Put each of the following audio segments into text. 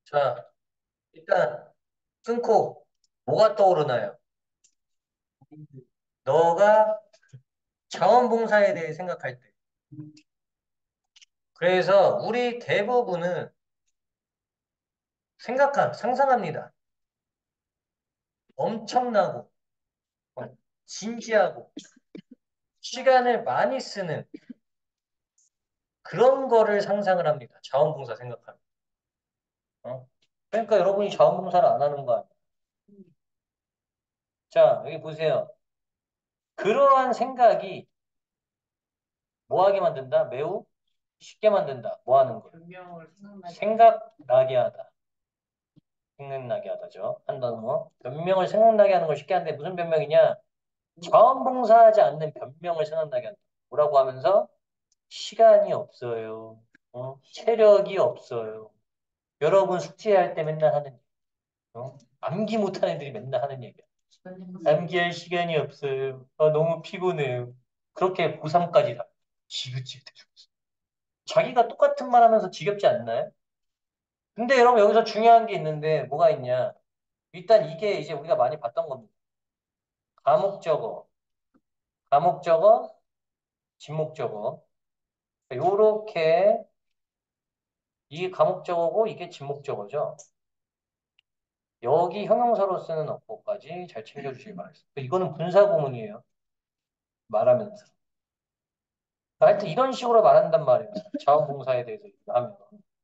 자, 일단 끊고 뭐가 떠오르나요? 너가 자원봉사에 대해 생각할 때. 그래서 우리 대부분은 상상합니다. 엄청나고, 진지하고, 시간을 많이 쓰는 그런 거를 상상을 합니다. 자원봉사 생각하면. 어? 그러니까 여러분이 자원봉사를 안 하는 거 아니에요. 자, 여기 보세요. 그러한 생각이 뭐 하게 만든다? 매우 쉽게 만든다. 뭐 하는 거? 생각나게 하다. 생각나게 하다죠. 한 단어. 변명을 생각나게 하는 걸 쉽게 하는데 무슨 변명이냐? 자원봉사하지 않는 변명을 생각나게 한다. 뭐라고 하면서 시간이 없어요. 체력이 없어요. 여러분 숙제할 때 맨날 하는 얘기. 암기 못하는 애들이 맨날 하는 얘기야. 암기할 시간이 없어요. 너무 피곤해요. 그렇게 고3까지 다 지긋지긋해 죽겠어. 자기가 똑같은 말 하면서 지겹지 않나요? 근데 여러분 여기서 중요한 게 있는데 뭐가 있냐? 일단 이게 이제 우리가 많이 봤던 겁니다. 가목적어, 가목적어, 진목적어. 요렇게 이 가목적어고 이게 진목적어죠. 여기 형용사로 쓰는 어법까지 잘 챙겨주시기 바랍니다. 이거는 분사구문이에요. 말하면서. 하여튼 이런 식으로 말한단 말이에요. 자원봉사에 대해서 하면.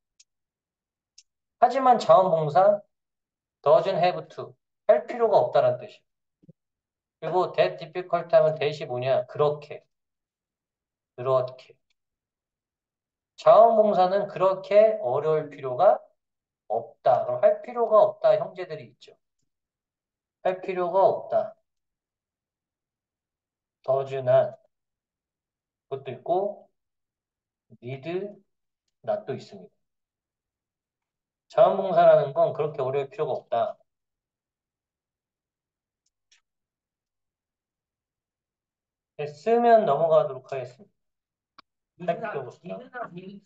하지만 자원봉사 doesn't have to 할 필요가 없다는 뜻이에요. 그리고 that difficult 하면 that이 뭐냐? 그렇게. 그렇게. 자원봉사는 그렇게 어려울 필요가 없다. 그럼 할 필요가 없다 형제들이 있죠. 할 필요가 없다. doesn't 그것도 있고 need not도 있습니다. 자원봉사라는 건 그렇게 어려울 필요가 없다. 네, 쓰면 넘어가도록 하겠습니다. 할 필요가 없다.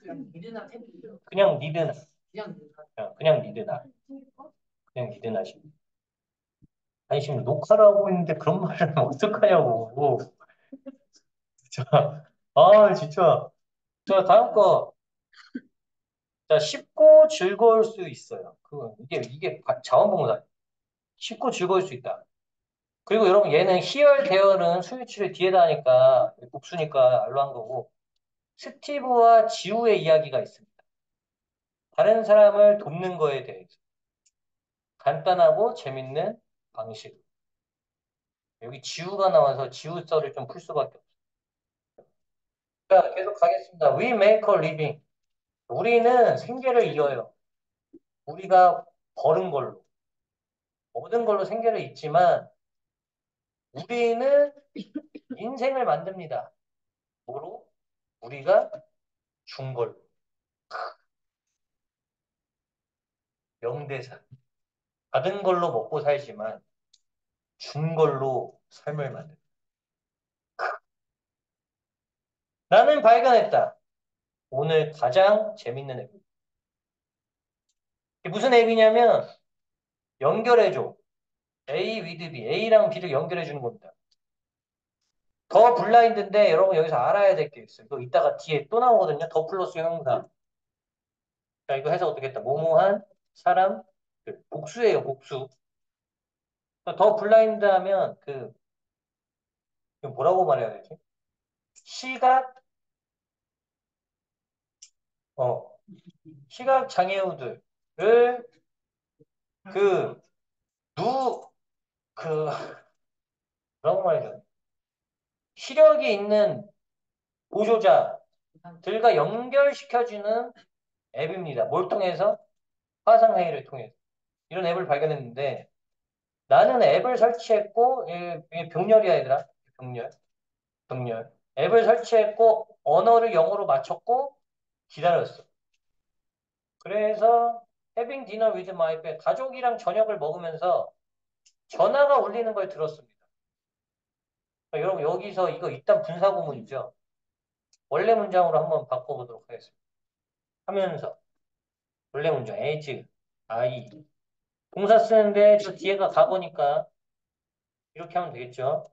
그냥 need not. 그냥 need not. 그냥 need not입니다. 아니 지금 녹화를 하고 있는데 그런 말을 하면 어떡하냐고. 자, 진짜. 자, 다음 거. 자, 쉽고 즐거울 수 있어요. 이게 자원봉사. 쉽고 즐거울 수 있다. 그리고 여러분 얘는 희열, 대열은 수유치를 뒤에다 하니까 복수니까 알로 한 거고 스티브와 지우의 이야기가 있습니다. 다른 사람을 돕는 거에 대해서 간단하고 재밌는 방식. 여기 지우가 나와서 지우 썰을 좀 풀 수밖에 없어요. 자, 계속 가겠습니다. We make a living. 우리는 생계를 이어요. 우리가 버는 걸로, 모든 걸로 생계를 잇지만 우리는 인생을 만듭니다. 뭐로? 우리가 준 걸로. 명대사. 받은 걸로 먹고 살지만 준 걸로 삶을 만든다. 나는 발견했다. 오늘 가장 재밌는 앱. 이게 무슨 앱이냐면 연결해줘. A with B. A랑 B를 연결해주는 겁니다. 더 블라인드인데 여러분 여기서 알아야 될 게 있어요. 이거 이따가 뒤에 또 나오거든요. 더 플러스 형용사. 자, 이거 해서 어떻게 했다. 뭐뭐한 사람, 복수예요, 복수. 더 블라인드 하면 그 뭐라고 말해야 되지? 시각, 어, 시각 장애우들을 그, 누, 그, 뭐라고 말해야 되나? 시력이 있는 보조자들과 연결시켜주는 앱입니다. 뭘 통해서? 화상회의를 통해서. 이런 앱을 발견했는데, 나는 앱을 설치했고, 이게 병렬이야, 얘들아. 병렬. 병렬. 앱을 설치했고, 언어를 영어로 맞췄고, 기다렸어. 그래서, having dinner with my family, 가족이랑 저녁을 먹으면서 전화가 울리는 걸 들었습니다. 그러니까 여러분, 여기서 이거 일단 분사구문이죠. 원래 문장으로 한번 바꿔보도록 하겠습니다. 하면서, 원래 문장, as. I. 동사 쓰는데 저 뒤에가 과거니까 이렇게 하면 되겠죠.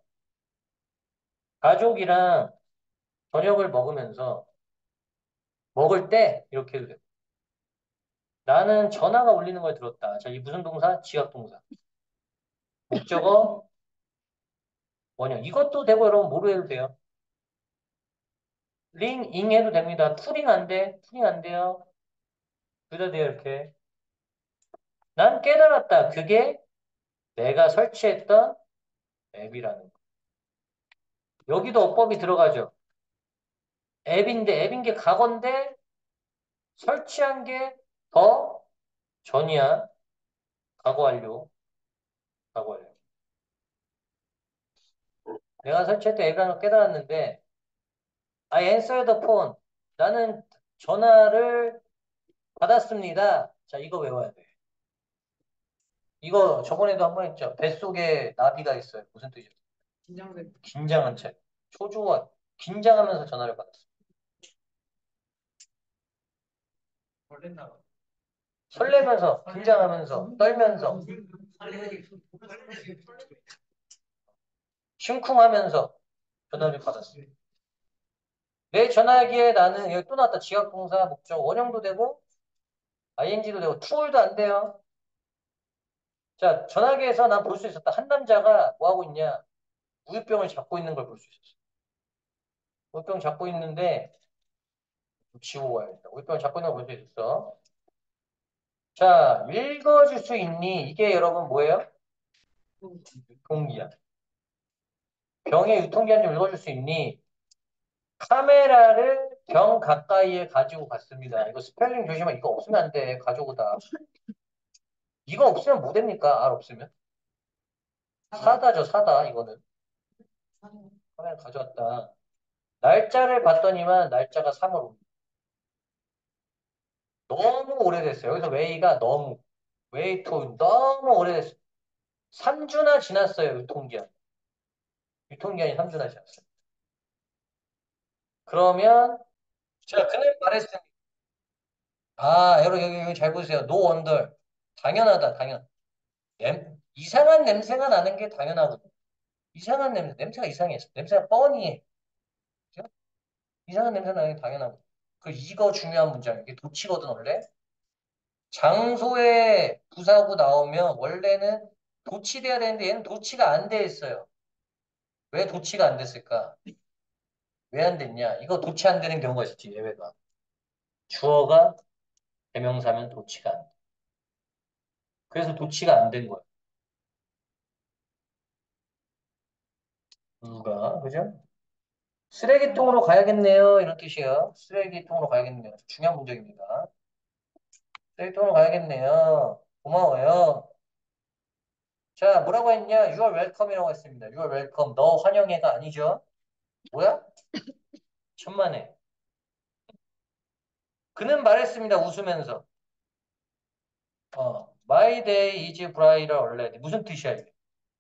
가족이랑 저녁을 먹으면서 먹을 때 이렇게 해도 돼요. 나는 전화가 울리는 걸 들었다. 자, 이 무슨 동사? 지각 동사. 목적어 원형. 이것도 되고 여러분 뭐로 해도 돼요. 링, 잉 해도 됩니다. 풀링 안 돼. 풀링 안 돼요. 그래도 돼요, 이렇게. 난 깨달았다. 그게 내가 설치했던 앱이라는 거. 여기도 어법이 들어가죠. 앱인 게 과거인데 설치한 게 더 전이야. 과거 완료. 과거 완료. 내가 설치했던 앱이라는 걸 깨달았는데 I answered the phone. 나는 전화를 받았습니다. 자, 이거 외워야 돼. 이거 저번에도 한 번 했죠. 뱃속에 나비가 있어요. 무슨 뜻이죠? 긴장한 채. 초조한. 긴장하면서 전화를 받았어. 설레면서, 긴장하면서, 떨면서, 심쿵하면서 전화를 받았어요. 내 전화기에 나는 여기 또 나왔다. 지각동사, 목적, 원형도 되고, ing도 되고, 투울도 안 돼요. 자, 전화기에서 난 볼 수 있었다. 한 남자가 뭐 하고 있냐? 우유병을 잡고 있는 걸 볼 수 있었어. 우유병 잡고 있는데, 지우고 와야겠다. 우유병 잡고 있는 걸 볼 수 있었어. 자, 읽어줄 수 있니? 이게 여러분 뭐예요? 유통기한. 병의 유통기한 좀 읽어줄 수 있니? 카메라를 병 가까이에 가지고 갔습니다. 이거 스펠링 조심해. 이거 없으면 안 돼. 가져오다. 이거 없으면 뭐 됩니까? 알 없으면. 사다죠, 사다. 이거는. 카메라 가져왔다. 날짜를 봤더니만 날짜가 3월. 너무 오래됐어요. 여기서 웨이가 너무. 웨이토 너무 오래됐어요. 3주나 지났어요. 유통기한. 유통기한이 3주나 지났어요. 그러면 제가 그날 말했습니다. 아, 여러분 여기 잘 보세요. 노 원더. 당연하다, 당연. 이상한 냄새가 나는 게 당연하거든. 이상한 냄새, 냄새가 이상했어. 냄새가 뻔히 그죠? 이상한 냄새 나는 게 당연하거든. 이거 중요한 문제야. 이게 도치거든, 원래. 장소에 부사구 나오면 원래는 도치돼야 되는데 얘는 도치가 안 돼 있어요. 왜 도치가 안 됐을까? 왜 안 됐냐? 이거 도치 안 되는 경우가 있었지, 예외가. 주어가 대명사면 도치가 안 돼. 그래서 도치가 안 된 거야. 누가, 그죠? 쓰레기통으로 가야겠네요. 이런 뜻이에요. 쓰레기통으로 가야겠네요. 중요한 문제입니다. 쓰레기통으로 가야겠네요. 고마워요. 자, 뭐라고 했냐? You are welcome이라고 했습니다. You are welcome. 너 환영해가 아니죠? 뭐야? 천만에. 그는 말했습니다. 웃으면서. My day is brighter already. 무슨 뜻이야, 이게?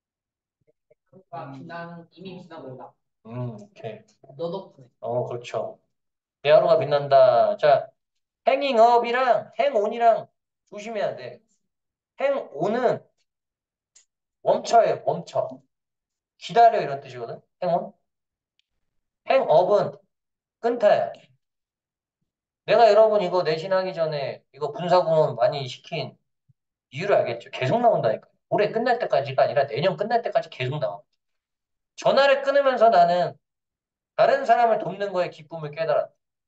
나는 이미 지나고 있다. 오케이. 너 덕분에. 그렇죠. 내 하루가 빛난다. 자, hanging up이랑 hang on이랑 조심해야 돼. hang on은 멈춰요, 멈춰. 기다려 이런 뜻이거든. hang on. hang up은 끊다야. 내가 여러분 이거 내신하기 전에 이거 분사구문 많이 시킨 이유를 알겠죠? 계속 나온다니까. 올해 끝날 때까지가 아니라 내년 끝날 때까지 계속 나와. 전화를 끊으면서 나는 다른 사람을 돕는 거에 기쁨을 깨달았다.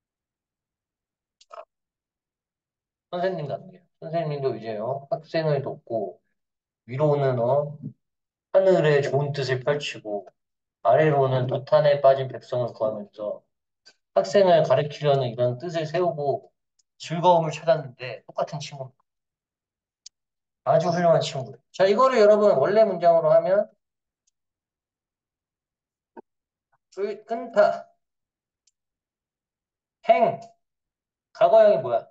선생님 같네요. 선생님도 이제요, 학생을 돕고, 위로는 하늘의 좋은 뜻을 펼치고, 아래로는 도탄에 빠진 백성을 구하면서 학생을 가르치려는 이런 뜻을 세우고 즐거움을 찾았는데 똑같은 친구입니다. 아주 훌륭한 친구. 자, 이거를 여러분 원래 문장으로 하면 끊다, 행, 과거형이 뭐야?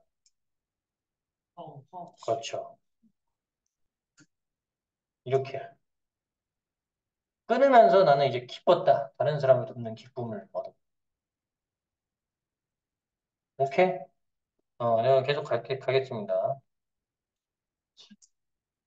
그렇죠. 이렇게. 끊으면서 나는 이제 기뻤다. 다른 사람을 돕는 기쁨을 얻어. 오케이? 내가 계속 가겠습니다.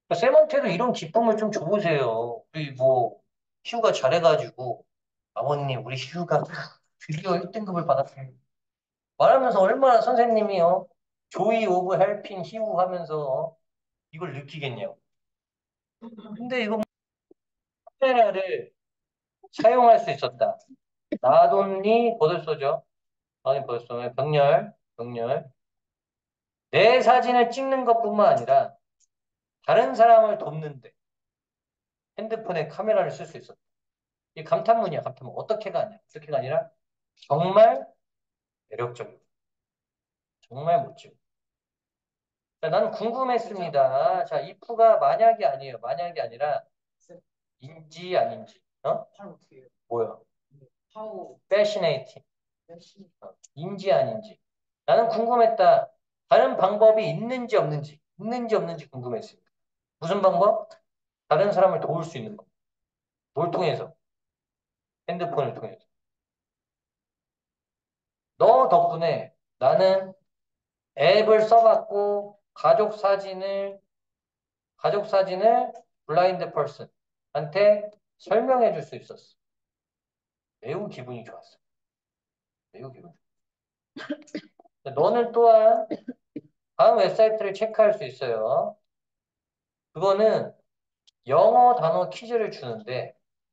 쌤한테도 이런 기쁨을 좀 줘보세요. 우리 뭐, 희우가 잘해가지고, 아버님, 우리 희우가 드디어 1등급을 받았어요. 말하면서 얼마나 선생님이요. 조이 오브 헬핑 희우 하면서 이걸 느끼겠냐고. 근데 이거 카메라를 사용할 수 있었다. 나돈니 버들소죠. 아니, 버들소, 병렬. 내 사진을 찍는 것뿐만 아니라 다른 사람을 돕는데 핸드폰에 카메라를 쓸 수 있었다. 이 감탄문이야, 감탄문. 어떻게가 아니야. 어떻게가 아니라 정말 매력적이고, 정말 멋지고. 자, 나는 궁금했습니다. 자, if가 만약이 아니에요. 만약이 아니라 인지 아닌지. 어? 팔 어떻게 해요? 뭐야? 파워 fascinating. 열심히 인지 아닌지. 나는 궁금했다. 다른 방법이 있는지 없는지 궁금했습니다. 무슨 방법? 다른 사람을 도울 수 있는 법. 뭘 통해서? 핸드폰을 통해서. 너 덕분에 나는 앱을 써갖고 가족 사진을 블라인드 퍼슨한테 설명해 줄 수 있었어. 매우 기분이 좋았어. 매우 기분 좋았어. 너는 또한 다음 웹사이트를 체크할 수 있어요. 그거는 영어 단어 퀴즈를 주는데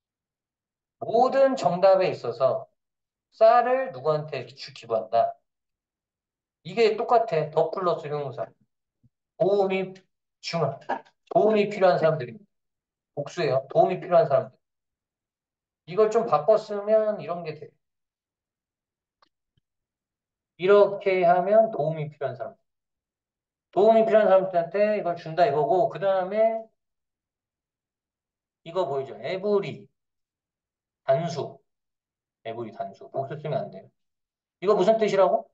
모든 정답에 있어서 쌀을 누구한테 기부한다. 이게 똑같아. 더 플러스 형용사. 도움이 중요한. 도움이 필요한 사람들입니다. 복수예요. 도움이 필요한 사람들. 이걸 좀 바꿨으면 이런 게 돼. 이렇게 하면 도움이 필요한 사람. 도움이 필요한 사람들한테 이걸 준다 이거고, 그 다음에 이거 보이죠? 단수. 에브리 단수. 복수 쓰면 안 돼요. 이거 무슨 뜻이라고?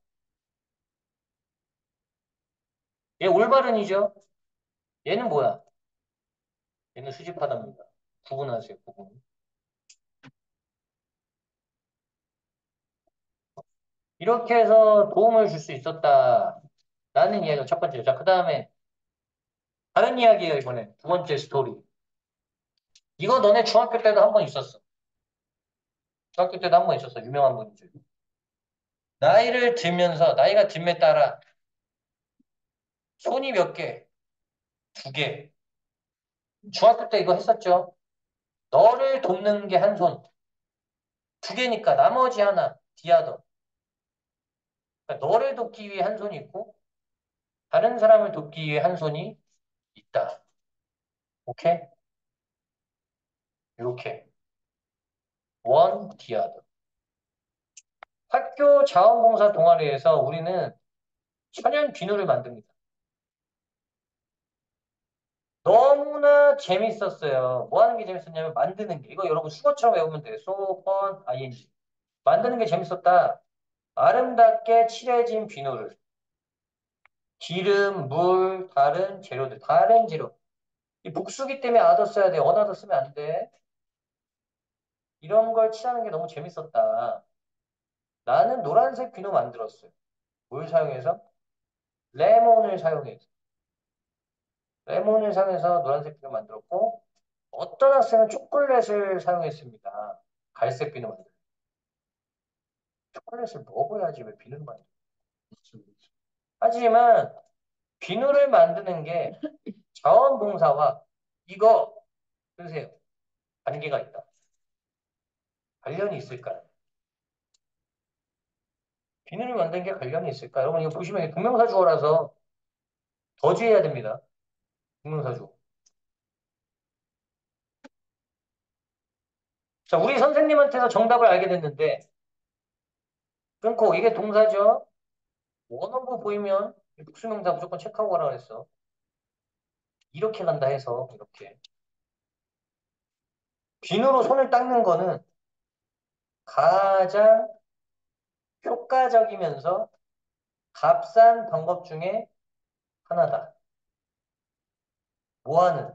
얘 올바른이죠? 얘는 뭐야? 얘는 수집하답니다. 구분하세요, 구분. 이렇게 해서 도움을 줄 수 있었다. 라는 이야기가 첫 번째죠. 자, 그 다음에 다른 이야기예요, 이번에. 두 번째 스토리. 이거 너네 중학교 때도 한 번 있었어. 중학교 때도 한 번 있었어. 유명한 분이죠. 나이가 듦에 따라 손이 몇 개? 두 개. 중학교 때 이거 했었죠. 너를 돕는 게 한 손. 두 개니까 나머지 하나, 디아더. 그러니까 너를 돕기 위해 한 손이 있고, 다른 사람을 돕기 위해 한 손이 있다. 오케이? 이렇게. 원, 디아더. 학교 자원봉사 동아리에서 우리는 천연 비누를 만듭니다. 너무나 재밌었어요. 뭐 하는 게 재밌었냐면 만드는 게. 이거 여러분 수거처럼 외우면 돼요. so, fun, ing. 만드는 게 재밌었다. 아름답게 칠해진 비누를 기름, 물, 다른 재료. 이 복수기 때문에 아더 써야 돼. 어나더 쓰면 안 돼. 이런 걸 칠하는 게 너무 재밌었다. 나는 노란색 비누 만들었어요. 뭘 사용해서? 레몬을 사용해서. 레몬을 사용해서 노란색 비누 만들었고, 어떤 학생은 초콜릿을 사용했습니다. 갈색 비누 만들. 초콜릿을 먹어야지 왜 비누를 만들어? 하지만 비누를 만드는 게 자원봉사와 이거 쓰세요. 관계가 있다. 관련이 있을까요? 비누를 만드는 게 관련이 있을까요? 여러분 이거 보시면 이게 동명사 주어라서 더 주의해야 됩니다. 동명사 주어. 자, 우리 선생님한테서 정답을 알게 됐는데 끊고 이게 동사죠. 원어브 보이면 복수명사 무조건 체크하고 가라 그랬어. 이렇게 간다 해서 이렇게. 비누로 손을 닦는 거는 가장 효과적이면서 값싼 방법 중에 하나다. 뭐하는?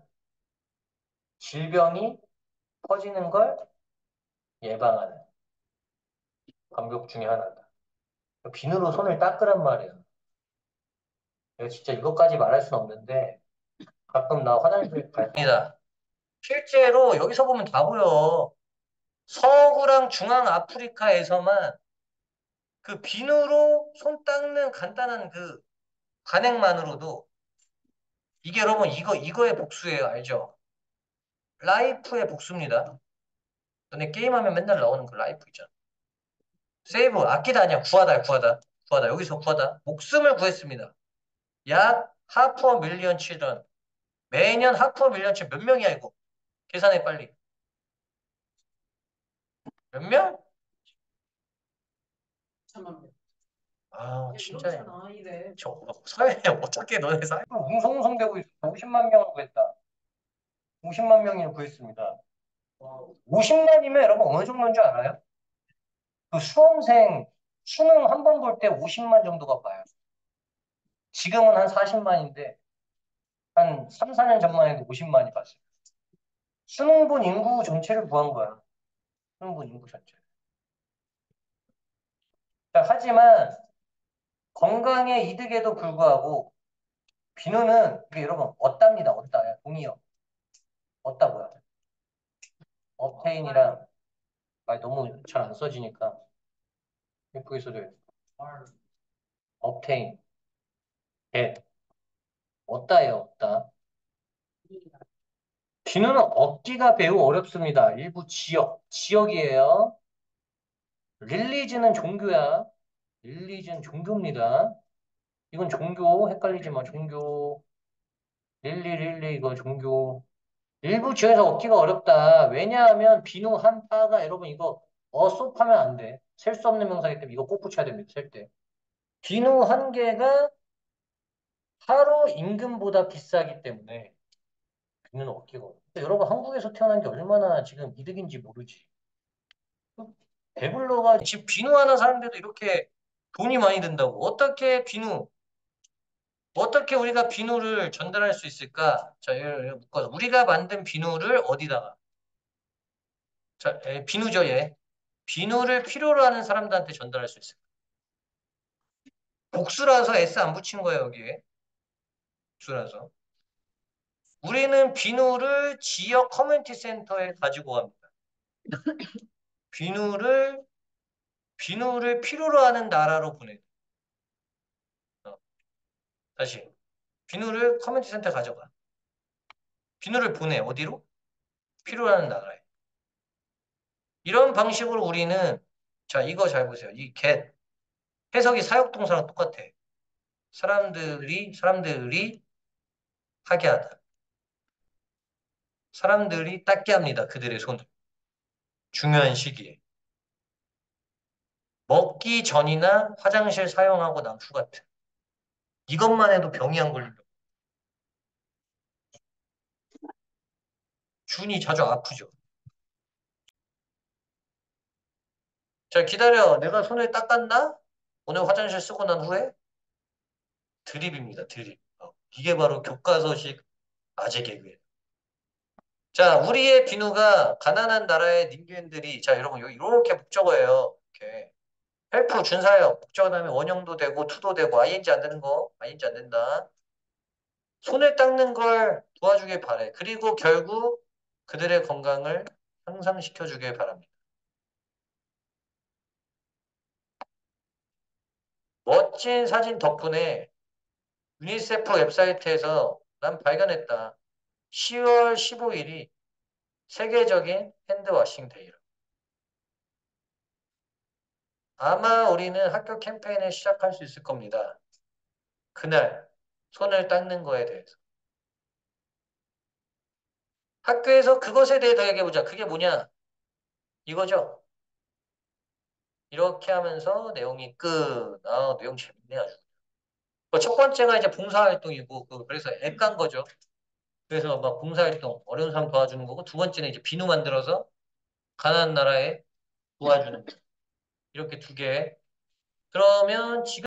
질병이 퍼지는 걸 예방하는 방법 중에 하나다. 비누로 손을 닦으란 말이야. 내가 진짜 이것까지 말할 수는 없는데 가끔 나 화장실 갈 때입니다. 실제로 여기서 보면 다 보여. 서구랑 중앙 아프리카에서만 그 비누로 손 닦는 간단한 그 관행만으로도 이게 여러분 이거의 복수예요. 알죠? 라이프의 복수입니다. 너네 게임하면 맨날 나오는 그 라이프 있잖아. 세이브 아끼다 아니야. 구하다 구하다 구하다 여기서 구하다 목숨을 구했습니다. 약 하프 밀리언 칠드런 매년 하프 밀리언 칠 몇 명이야 이거 계산해 빨리 몇 명? 3만 명. 아 야, 진짜 이렇잖아, 이래. 저 사회에 어떻게 너네 사회 웅성웅성대고 있어 50만 명을 구했다 50만 명을 구했습니다 와우. 50만이면 여러분 어느 정도인 줄 알아요? 그 수험생 수능 한 번 볼 때 50만 정도가 봐요 지금은 한 40만인데 한 3, 4년 전만 해도 50만이 봤어요 수능 본 인구 전체를 구한 거야 수능 본 인구 전체 자, 하지만 건강에 이득에도 불구하고 비누는 이게 여러분 얻답니다. 얻다. 돈이요. 얻다 뭐야? 업테인이랑 말 너무 잘 안 써지니까 예쁘게 써줘요. 업테인, 겟, 얻다예요. 얻다. 비누는 얻기가 매우 어렵습니다. 일부 지역이에요. 릴리즈는 종교야. 릴리즈는 종교입니다. 이건 종교 헷갈리지 마. 종교 릴리 이거 종교 일부 지역에서 얻기가 어렵다. 왜냐하면 비누 한 파가 여러분 이거 어소하면 안 돼. 셀 수 없는 명사이기 때문에 이거 꼭 붙여야 됩니다. 셀 때. 비누 한 개가 하루 임금보다 비싸기 때문에 비누는 얻기가 어렵다. 여러분 한국에서 태어난 게 얼마나 지금 이득인지 모르지. 배불러가 지금 비누 하나 사는데도 이렇게 돈이 많이 든다고. 어떻게 우리가 비누를 전달할 수 있을까? 자, 이걸 묶어서 우리가 만든 비누를 어디다가? 자, 비누죠, 얘. 비누를 필요로 하는 사람들한테 전달할 수 있어요. 복수라서 S 안 붙인 거예요, 여기에. 복수라서. 우리는 비누를 지역 커뮤니티 센터에 가지고 갑니다. 비누를, 비누를 필요로 하는 나라로 보내요. 다시. 비누를 커뮤니티 센터에 가져가. 비누를 보내. 어디로? 필요로 하는 나라에. 이런 방식으로 우리는, 자, 이거 잘 보세요. 이 get. 해석이 사역동사랑 똑같아. 사람들이 하게 하다. 사람들이 닦게 합니다. 그들의 손을. 중요한 시기에. 먹기 전이나 화장실 사용하고 난 후 같은. 이것만 해도 병이 안 걸린다. 준이 자주 아프죠. 자, 기다려. 내가 손을 닦았나? 오늘 화장실 쓰고 난 후에? 드립입니다. 드립. 이게 바로 교과서식 아재 개그예요. 자, 우리의 비누가 가난한 나라의 닌겐들이 자, 여러분 이렇게 목적어예요. 이렇게. 헬프 준사역 목적어 다음에 원형도 되고 투도 되고 ing 안 되는 거 ing 안 된다. 손을 닦는 걸 도와주길 바래. 그리고 결국 그들의 건강을 향상시켜 주길 바랍니다. 멋진 사진 덕분에 유니세프 웹사이트에서 난 발견했다. 10월 15일이 세계적인 핸드워싱 데이라. 아마 우리는 학교 캠페인을 시작할 수 있을 겁니다. 그날 손을 닦는 거에 대해서. 학교에서 그것에 대해 더 얘기해보자. 그게 뭐냐? 이거죠. 이렇게 하면서 내용이 끝. 내용 재밌네 아주. 첫 번째가 이제 봉사활동이고, 그래서 앱 간 거죠. 그래서 막 봉사활동, 어려운 사람 도와주는 거고, 두 번째는 이제 비누 만들어서 가난한 나라에 도와주는 거. 이렇게 두 개. 그러면 지금